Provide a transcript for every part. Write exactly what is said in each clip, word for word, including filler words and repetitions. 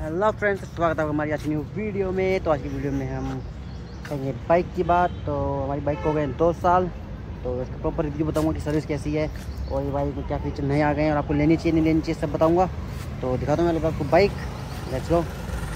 Hello friends, स्वागत है हमारी आज की न्यू वीडियो में। तो आज की वीडियो में हम करेंगे बाइक की बात। तो हमारी बाइक को गए दो साल, तो इसका प्रॉपर रिव्यू बताऊंगा कि सर्विस कैसी है और ये बाइक में क्या फीचर नए आ गए हैं और आपको लेनी चाहिए नहीं लेनी चाहिए सब बताऊंगा। तो दिखाता हूँ मैं आपको बाइक। Let's go.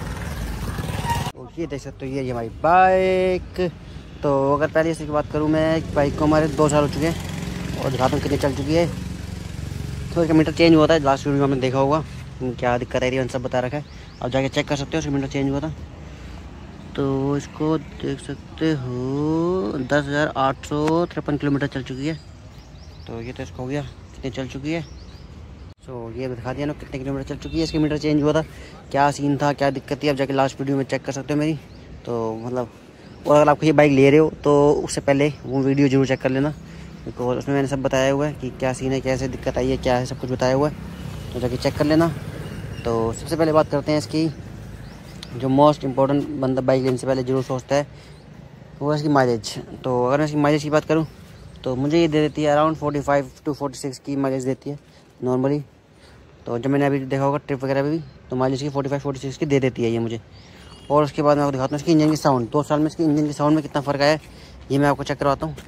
तो ये देख सकते हो, ये हमारी बाइक। तो अगर पहले इसकी बात करूँ मैं, बाइक को हमारे दो साल हो चुके हैं और दिखाता हूँ कितनी चल चुकी है। तो इसका मीटर चेंज हुआ था, लास्ट वीडियो में आपने देखा होगा क्या दिक्कत आ रही है, सब बता रखा है। आप जाके चेक कर सकते हो, उसका मीटर चेंज हुआ था। तो इसको देख सकते हो दस हज़ार आठ सौ तिरपन किलोमीटर चल चुकी है। तो ये तो इसको हो गया कितनी चल चुकी है। तो ये दिखा दिया ना कितने किलोमीटर चल चुकी है। इसका मीटर चेंज हुआ था, क्या सीन था, क्या दिक्कत थी, आप जाके लास्ट वीडियो में चेक कर सकते हो मेरी। तो मतलब, और अगर आपको ये बाइक ले रहे हो तो उससे पहले वो वीडियो जरूर चेक कर लेना, बिकॉज उसमें मैंने सब बताया हुआ है कि क्या सीन है, कैसे दिक्कत आई है, क्या है, सब कुछ बताया हुआ है। तो जाके चेक कर लेना। तो सबसे पहले बात करते हैं इसकी, जो मोस्ट इम्पोर्टेंट बंदा बाइक लेने से पहले जरूर सोचता है वो है इसकी माइलेज। तो अगर मैं इसकी माइलेज की बात करूं तो मुझे ये दे देती है अराउंड पैंतालीस टू छियालीस की माइलेज देती है नॉर्मली। तो जब मैंने अभी देखा होगा ट्रिप वगैरह में भी, तो माइलेज की पैंतालीस छियालीस की दे देती है ये मुझे। और उसके बाद मैं आपको दिखाता हूँ इसकी इंजन की साउंड। दो साल में इसकी इंजन की साउंड में कितना फ़र्क आया है ये मैं आपको चेक करवाता हूँ।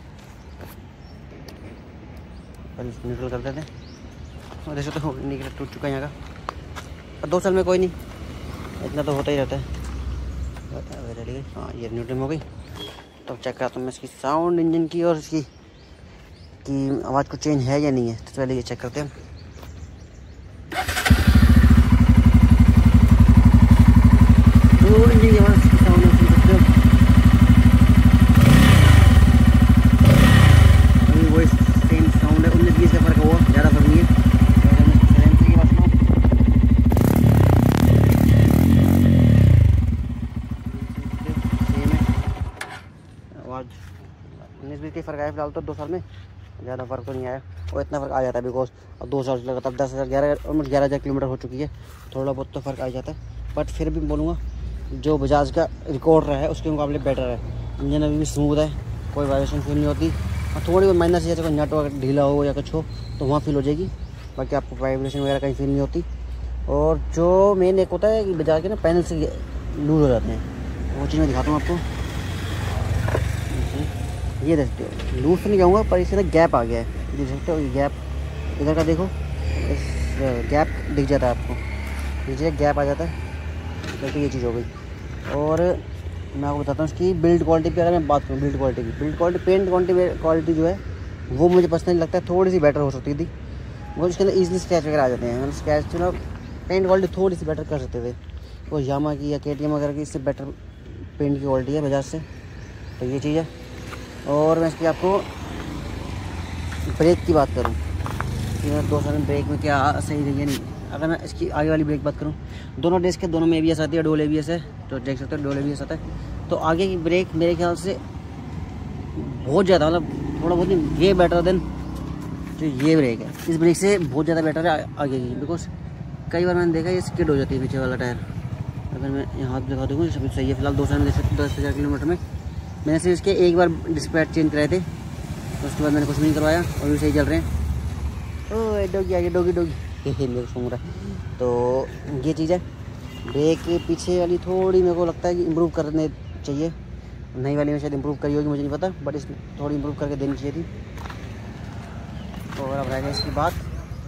न्यूट्रल कर देते हैं। देख सकते हो इंडिकेटर टूट चुका है यहाँ का। दो साल में कोई नहीं, इतना तो होता ही रहता है। हाँ, ये न्यूट्रल हो गई। तो चेक करता हूँ मैं इसकी साउंड इंजन की और इसकी की आवाज़ को चेंज है या नहीं है। तो पहले ये चेक करते हैं। तो इंजन की आवाज़ की साउंड सुन सकते हो। अभी वो सेम साउंड है, उन्नीस बीस का फर्क हुआ, ज़्यादा फर्क नहीं है। उन्नीस बीस का फ़र्क आया फिलहाल तो दो साल में, ज़्यादा फ़र्क तो नहीं आया। और इतना फ़र्क आ जाता है बिकॉज अब दो साल लगा तब दस हज़ार ग्यारह ऑलमोस्ट ग्यारह हज़ार किलोमीटर हो चुकी है। थोड़ा बहुत तो फ़र्क आ जाता है, बट फिर भी बोलूँगा जो बजाज का रिकॉर्ड रहा है उसके मुकाबले बेटर है। इंजन अभी भी स्मूथ है, कोई वाइब्रेशन फील नहीं होती। और थोड़ी बहुत माइनस जैसे कोई नट वगैरह ढीला हो या कुछ हो तो वहाँ फील हो जाएगी, बाकी आपको वाइब्रेशन वगैरह कहीं फील नहीं होती। और जो मेन एक होता है कि बजाज के ना पैनल से लूज हो जाते हैं, वो चीज़ मैं दिखाता हूँ आपको। ये देखते हो, लूज तो नहीं कहूँगा पर इससे ना गैप आ गया है, देख सकते हो ये गैप। इधर का देखो, इस गैप दिख जाता है आपको, नीचे गैप आ जाता है। तो ये चीज़ हो गई। और मैं आपको बताता हूँ इसकी बिल्ड क्वालिटी की। अगर मैं बात करूँ बिल्ड क्वालिटी की, build quality paint quality quality जो है वो मुझे पर्सनली लगता है थोड़ी सी बेटर हो सकती थी। वो इसके अंदर ईजिली स्क्रैच वगैरह आ जाते हैं, मतलब स्क्रैच ना पेंट क्वालिटी थोड़ी सी बेटर कर सकते थे। वो यामा की या के टी एम वगैरह की इससे बेटर पेंट की क्वालिटी है बजाज से। तो ये चीज़ है। और मैं इसकी आपको ब्रेक की बात करूं कि मैं दो साल में ब्रेक में क्या सही रही है नहीं। अगर मैं इसकी आगे वाली ब्रेक बात करूं, दोनों डिस्क के दोनों में ए बी एस आती है, डोल ए बी एस है, तो देख सकते हो डोल ए बी एस आता है। तो आगे की ब्रेक मेरे ख्याल से बहुत ज़्यादा, मतलब थोड़ा बहुत नहीं, ये बेटर देन जो ये ब्रेक है। इस ब्रेक से बहुत ज़्यादा बेटर है आगे की, बिकॉज कई बार मैंने देखा ये स्किड हो जाती है पीछे वाला टायर। अगर मैं यहाँ दिखा दूँगा सभी सही है। फिलहाल दो साल में देख सकते दस हज़ार किलोमीटर में मैंने सिर्फ इसके एक बार डिस्प्ले चेंज कराए थे, तो उसके बाद मैंने कुछ नहीं करवाया और भी सही चल रहे हैं। ओह डोगी आगे, डोगी डोगी मेरे को सूंघ रहा है। तो ये चीज़ है। ब्रेक के पीछे वाली थोड़ी मेरे को लगता है कि इम्प्रूव करने चाहिए। नई वाली में शायद इम्प्रूव करी होगी, मुझे नहीं पता, बट इसमें थोड़ी इम्प्रूव करके देनी चाहिए थी। तो अगर अब रह गई इसकी बात,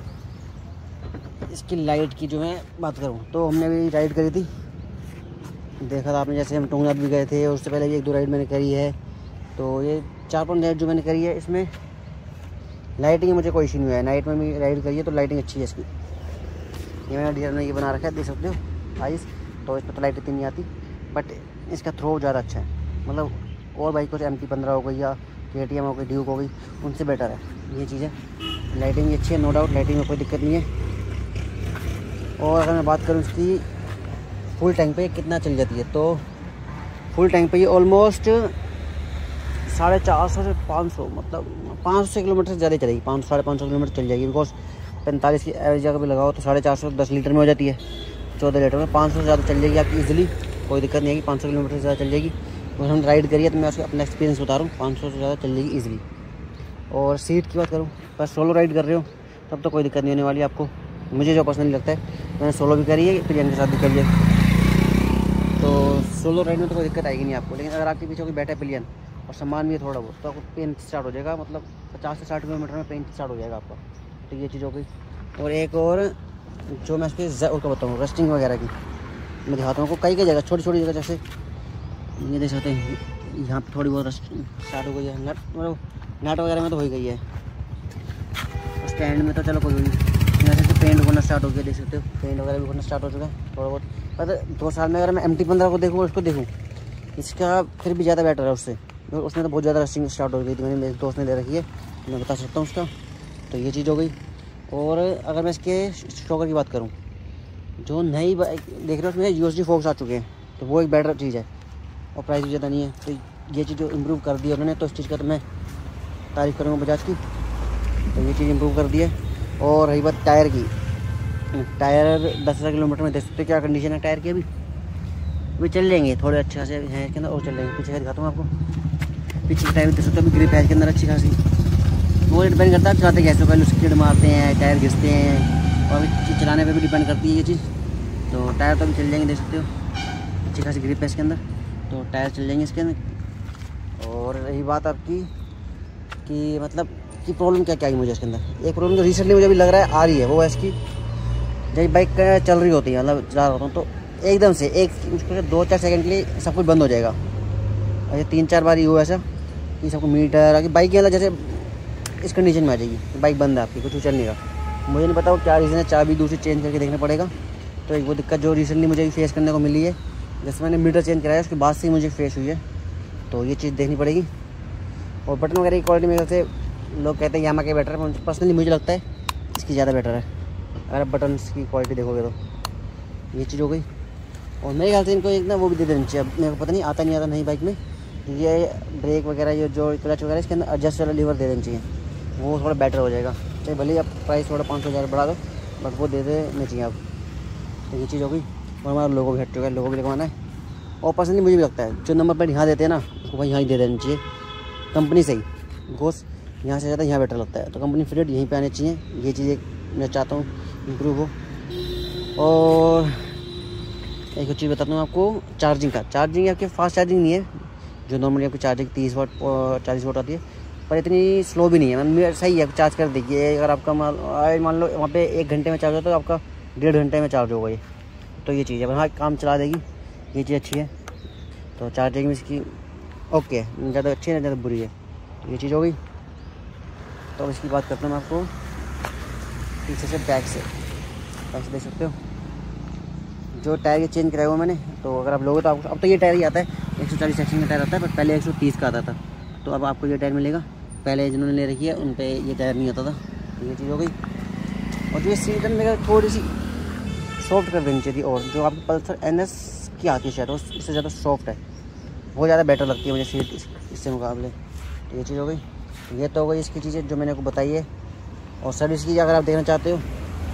इसकी लाइट की जो मैं बात करूँ तो हमने अभी राइड करी थी, देखा था आपने, जैसे हम टूंगनाथ भी गए थे, उससे पहले भी एक दो राइड मैंने करी है। तो ये चार पांच राइड जो मैंने करी है, इसमें लाइटिंग मुझे कोई इशू नहीं हुआ है। नाइट में भी राइड करी है तो लाइटिंग अच्छी है इसकी। ये मैंने डिजाइन में ये बना रखा है, देख सकते हो आइस। तो इस पर तो लाइट इतनी नहीं आती, बट इसका थ्रो ज़्यादा अच्छा है। मतलब और बाइकों से एम टी पंद्रह हो गई या के टी एम हो गई, ड्यूक हो गई, उनसे बेटर है ये चीज़ है। लाइटिंग भी अच्छी है, नो डाउट, लाइटिंग में कोई दिक्कत नहीं है। और अगर मैं बात करूँ इसकी फुल टैंक पे कितना चल जाती है, तो फुल टैंक पे ये ऑलमोस्ट साढ़े चार सौ से पाँच सौ, मतलब पाँच सौ किलोमीटर से ज़्यादा चलेगी, पाँच साढ़े पाँच सौ किलोमीटर चल जाएगी। बिकॉज पैंतालीस की एवरेज अगर भी लगाओ तो साढ़े चार सौ दस लीटर में हो जाती है, चौदह लीटर में पाँच सौ से ज़्यादा चल जाएगी आपकी ईजिली, कोई दिक्कत नहीं है कि पाँच सौ किलोमीटर से ज़्यादा चल जाएगी। तो हम राइड करिए तो मैं उसका अपना एक्सपीरियंस बता रहा हूँ, पाँच सौ से ज़्यादा चल जाएगी ईजिली। और सीट की बात करूँ, बस सोलो राइड कर रहे हो तब तो कोई दिक्कत नहीं होने वाली आपको, मुझे जो पर्सनली लगता है। मैंने सोलो भी करी है, प्रियंका के साथ भी करी है। तो सोलो राइड में तो कोई दिक्कत आएगी नहीं आपको। लेकिन अगर आपके पीछे कोई बैठा पिलियन और सामान भी है थोड़ा बहुत, तो आपको पेन स्टार्ट हो जाएगा, मतलब पचास से साठ किलोमीटर में पेन स्टार्ट हो जाएगा आपका। तो ये चीज़ हो गई। और एक और जो मैं इसके उसका बताऊँ रस्टिंग वगैरह की, मैं दिखाता हूँ आपको कई कई जगह, छोटी छोटी जगह, जैसे ये देख सकते हैं यहाँ पे थोड़ी बहुत रस्टिंग स्टार्ट हो गई है। नट मतलब नट वगैरह में तो हो गई है, स्टैंड में तो चलो कोई नहीं। यहाँ से पेंट होना स्टार्ट हो गया, देख सकते हो पेंट वगैरह भी होना स्टार्ट हो चुका है थोड़ा बहुत। पता दो साल में अगर मैं एम टी पंद्रह को देखूँ उसको देखूँ, इसका फिर भी ज़्यादा बेटर है उससे। उसने तो बहुत ज़्यादा रस्टिंग स्टार्ट हो गई थी, मैंने मेरे दोस्त ने दे रखी है, मैं बता सकता हूँ उसका। तो ये चीज़ हो गई। और अगर मैं इसके शॉकर की बात करूँ, जो नई बाइक देख रहे हो उसमें यू एस डी फोक्स आ चुके हैं, तो वो एक बेटर चीज़ है और प्राइस भी ज़्यादा नहीं है। तो ये चीज़ जो इम्प्रूव कर दी है उन्होंने, तो इस चीज़ का तो मैं तारीफ़ करूँगा बजाज की। तो ये चीज़ इम्प्रूव कर दी है। और रही बात टायर की, टायर दस हज़ार किलोमीटर में देख सकते क्या कंडीशन है टायर की। अभी अभी चल लेंगे थोड़े अच्छे खासे हैं इसके अंदर, और चल लेंगे। पीछे का दिखाता हूँ आपको, पीछे की टायर भी देख सकते हो, अभी ग्रिप है इसके अंदर अच्छी खासी। वो डिपेंड करता है चलाते कैसे, पहले स्किड मारते हैं, टायर घिसते हैं, और अभी चलाने पे भी डिपेंड करती है ये चीज़। तो टायर तो अभी चल जाएंगे, देख सकते हो अच्छी खासी ग्रिप है इसके अंदर, तो टायर चल जाएंगे इसके अंदर। और रही बात आपकी कि मतलब कि प्रॉब्लम क्या क्या आई मुझे इसके अंदर, एक प्रॉब्लम जो रिसेंटली मुझे भी लग रहा है आ रही है, वो है इसकी जब बाइक चल रही होती है, मतलब चला रहा हूँ तो एकदम से एक मुश्किल से दो चार सेकंड के लिए सब कुछ बंद हो जाएगा। ऐसे तीन चार बार ये हुआ ऐसा कि सबको मीटर आगे बाइक के जैसे इस कंडीशन में आ जाएगी, बाइक बंद है आपकी, कुछ चल नहीं रहा। मुझे नहीं पता वो क्या रीज़न है, चाबी दूसरी चेंज करके देखना पड़ेगा। तो एक वो दिक्कत जो रिसेंटली मुझे फेस करने को मिली है, जैसे मैंने मीटर चेंज कराया उसके बाद से ही मुझे फेस हुई है, तो ये चीज़ देखनी पड़ेगी। और बटन वगैरह की क्वालिटी मेरे से लोग कहते हैं यामा के बेटर है, पर्सनली मुझे लगता है इसकी ज़्यादा बेटर है अगर आप बटन की क्वालिटी देखोगे तो। ये चीज़ हो गई। और मेरे ख्याल से इनको एक ना वो भी दे देना चाहिए, अब मेरे को पता नहीं आता नहीं आता नहीं बाइक में, ये ब्रेक वगैरह ये जो क्लच वगैरह इसके अंदर एडजस्ट वाला लीवर दे देना चाहिए, वो थोड़ा बेटर हो जाएगा। चाहे भले आप प्राइस थोड़ा पाँच सौ हज़ार बढ़ा दो, बट वो दे देना चाहिए आप। तो ये चीज़ हो गई। और हमारा लोगो भी हट चुका है, लोगो भी लगवाना है। और पर्सनली मुझे भी लगता है जो नंबर प्लेट यहाँ देते हैं ना, उसको भाई यहाँ ही दे देना चाहिए कंपनी से ही। गोस यहाँ से ज़्यादा यहाँ बेटर लगता है, तो कंपनी फिटेड यहीं पे आने चाहिए। ये चीज़ मैं चाहता हूँ इम्प्रूव हो। और एक चीज़ बताता हूँ आपको, चार्जिंग का। चार्जिंग आपके फास्ट चार्जिंग नहीं है, जो नॉर्मली आपकी चार्जिंग तीस वाट चालीस वाट आती है, पर इतनी स्लो भी नहीं है, मतलब सही है, चार्ज कर देखिए। अगर आपका मान लो वहाँ पे एक घंटे में चार्ज होता है तो आपका डेढ़ घंटे में चार्ज होगा ये। तो ये चीज़ है, हाँ काम चला देगी, ये चीज़ अच्छी है। तो चार्जिंग में इसकी ओके है, ज़्यादा अच्छी है ज़्यादा बुरी है, तो ये चीज़ हो गई। तो इसकी बात करता हूँ मैं आपको पीछे से बैक से, ऐसे देख सकते हो जो टायर ये चेंज कराया हुआ मैंने। तो अगर आप लोगे तो आपको अब तो ये टायर ही आता है, एक सौ चालीस सेक्शन का टायर आता है, पर पहले एक सौ तीस का आता था, तो अब आपको ये टायर मिलेगा। पहले जिन्होंने ले रखी है उन पे ये टायर नहीं आता था, तो ये चीज़ हो गई। और जो ये सीट में थोड़ी सी सॉफ्ट कर देनी चाहिए थी, और जो आपकी पल्सर एन एस की आती है शायद इससे ज़्यादा सॉफ्ट है, बहुत ज़्यादा बेटर लगती है मुझे सीट इससे मुकाबले। तो ये चीज़ हो गई। ये तो हो गई इसकी चीज़ें जो मैंने आपको बताई है। और सर्विस की अगर आप देखना चाहते हो,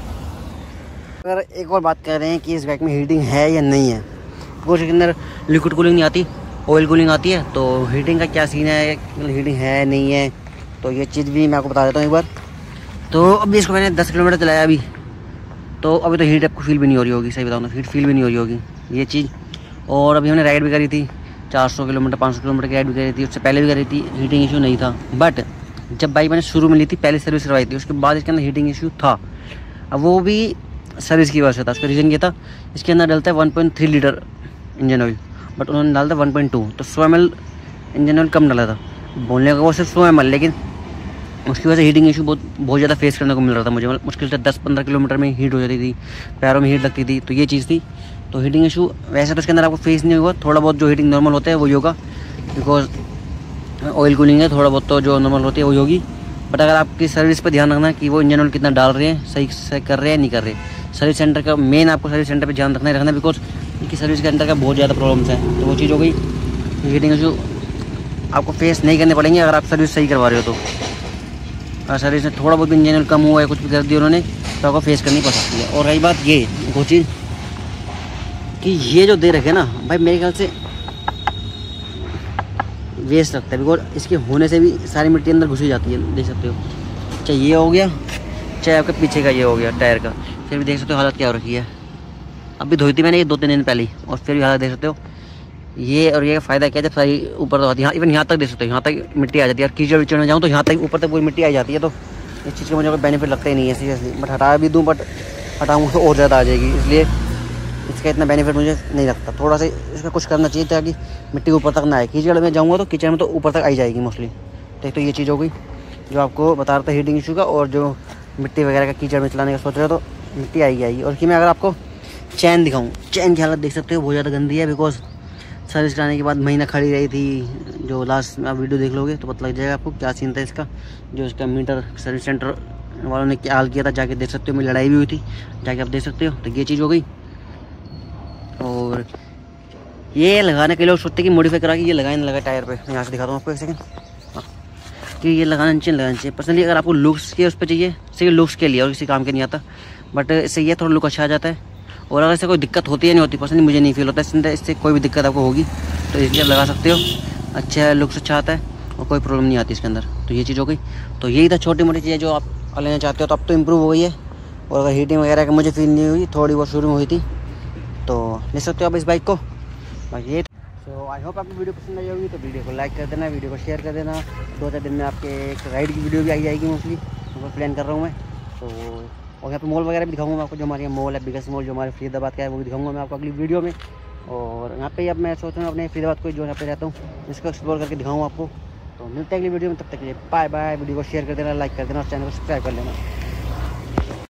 अगर एक और बात कर रहे हैं कि इस बाइक में हीटिंग है या नहीं है, वो इसके अंदर लिक्विड कूलिंग नहीं आती, ऑयल कूलिंग आती है। तो हीटिंग का क्या सीन है, मतलब हीटिंग है नहीं है, तो ये चीज़ भी मैं आपको बता देता हूँ एक बार। तो अभी इसको मैंने दस किलोमीटर चलाया अभी, तो अभी तो हीट आपको फील भी नहीं हो रही होगी, सही बताऊँ तो हीट फील भी नहीं हो रही होगी ये चीज़। और अभी हमने राइड भी करी थी चार सौ किलोमीटर पाँच सौ किलोमीटर की राइड भी करी थी, उससे पहले भी करी थी, हीटिंग इशू नहीं था। बट जब बाइक मैंने शुरू में ली थी, पहले सर्विस करवाई थी, उसके बाद इसके अंदर हीटिंग इशू था। अब वो भी सर्विस की वजह से था। उसका रीज़न ये था, इसके अंदर डलता है one point three litre engine oil, but उन्होंने डाला था वन पॉइंट टू, तो सौ एम एल इंजन ऑयल कम डाला था। बोलने का वो सिर्फ सौ एम एल, लेकिन उसकी वजह से हीटिंग इशू बहुत बहुत ज़्यादा फेस करने को मिल रहा था मुझे, मतलब मुश्किल से दस पंद्रह किलोमीटर में हीट हो जाती थी, पैरों में हीट लगती थी, तो ये चीज़ थी। तो हीटिंग इशू वैसे तो इसके अंदर आपको फेस नहीं होगा, थोड़ा बहुत जो हीटिंग नॉर्मल होता है वही होगा, बिकॉज ऑयल कूलिंग है, थोड़ा बहुत तो जो नॉर्मल होती है वही होगी। बट अगर आपकी सर्विस पर ध्यान रखना कि वो इंजन ऑयल कितना डाल रहे हैं, सही से कर रहे हैं नहीं कर रहे, सर्विस सेंटर का मेन आपको सर्विस सेंटर पे ध्यान रखना ही रखना, बिकॉज इनकी सर्विस के अंदर का बहुत ज़्यादा प्रॉब्लम्स हैं। तो वो चीज़ हो गई, हीटिंग इशू आपको फेस नहीं करने पड़ेंगे अगर आप सर्विस सही करवा रहे हो। तो अगर सर्विस में थोड़ा बहुत भी इंजन ऑयल कम हुआ है, कुछ भी कर दिया उन्होंने, तो आपको फेस करनी पड़ सकती है। और रही बात ये वो चीज़ कि ये जो दे रखे ना भाई, मेरे ख्याल से वेस्ट लगता है, बिकॉज इसके होने से भी सारी मिट्टी अंदर घुसी जाती है, देख सकते हो। चाहे ये हो गया, चाहे आपके पीछे का ये हो गया टायर का, फिर भी देख सकते हो हालत क्या हो रखी है। अभी धोई थी मैंने ये दो तीन दिन पहले, और फिर भी हालत देख सकते हो ये। और ये फ़ायदा क्या है, जब सारी ऊपर तो आती है, इवन यहाँ तक देख सकते हो, यहाँ तक मिट्टी आ जाती है। और कीचड़ विचड़ में जाऊँ तो यहाँ तक ऊपर तक पूरी मिट्टी आ जाती है। तो इस चीज़ का मुझे कोई बेनिफिट लगता ही नहीं है सीरियसली। बट हटा भी दूँ, बट हटाऊँगा तो और ज़्यादा आ जाएगी, इसलिए इसका इतना बेनिफिट मुझे नहीं लगता। थोड़ा सा इसका कुछ करना चाहिए ताकि मिट्टी ऊपर तक ना आए। कीचड़ में जाऊँगा तो कीचड़ में तो ऊपर तक आई जाएगी मोस्टली। तो, तो ये चीज़ हो गई जो आपको बता रहा था हीटिंग इशू का। और जो मिट्टी वगैरह का कीचड़ में चलाने का सोच रहे हो तो मिट्टी आई आएगी। और कि मैं अगर आपको चैन दिखाऊँ, चैन की हालत देख सकते हो बहुत ज़्यादा गंदी है, बिकॉज सर्विस कराने के बाद महीना खड़ी रही थी। जो लास्ट में आप वीडियो देख लोगे तो पता लग जाएगा आपको क्या सीन था इसका। जो इसका मीटर सर्विस सेंटर वालों ने क्या हाल किया था, जाके देख सकते हो। मेरी लड़ाई भी हुई थी, जाके आप देख सकते हो। तो ये चीज़ हो गई। और ये लगाने के लोग सोचते कि मॉडिफाई करा के ये लगाए ना लगाए टायर पे। मैं यहाँ से दिखाता हूँ आपको एक सेकंड, हाँ, कि ये लगाना चाहिए लगाना चाहिए। पर्सनली अगर आपको लुक्स के उस पर चाहिए, सिर्फ लुक्स के लिए और किसी काम के नहीं आता, बट इससे ये थोड़ा लुक अच्छा आ जाता है। और अगर इससे कोई दिक्कत होती है नहीं होती, पर्सनली मुझे नहीं फील होता है इससे कोई भी दिक्कत आपको होगी, तो इसलिए लगा सकते हो। अच्छा लुक्स अच्छा आता है और कोई प्रॉब्लम नहीं आती इसके अंदर। तो ये चीज़ हो गई। तो यही था छोटी मोटी चीज़ें जो आप लेना चाहते हो। तो अब तो इम्प्रूव हो गई है। और अगर हीटिंग वगैरह का मुझे फील नहीं हुई, थोड़ी बहुत शुरू में हुई थी, तो ले सकते हो आप इस बाइक को। बाकी ये तो आई होप आपको वीडियो पसंद आई होगी। तो वीडियो को लाइक कर देना, वीडियो को शेयर कर देना। दो चार दिन में आपके एक राइड की वीडियो भी आई जाएगी मोस्टली, वो प्लान कर रहा हूँ मैं। तो और यहाँ पे मॉल वगैरह भी दिखाऊंगा मैं आपको, जो हमारे यहाँ मॉल है, बिगेस्ट मॉल जो हमारे फरीदाबाद का है, वो भी दिखाऊंगा मैं आपको अगली वीडियो में। और यहाँ पे अब मैं सोच रहा हूँ अपने फरीदाबाद को जो यहाँ पे रहता हूँ इसको एक्सप्लोर करके दिखाऊंगा आपको। तो मिलते हैं अगली वीडियो में, तब तक के लिए बाय बाय। वीडियो को शेयर कर देना, लाइक कर देना और चैनल को सब्सक्राइब कर लेना।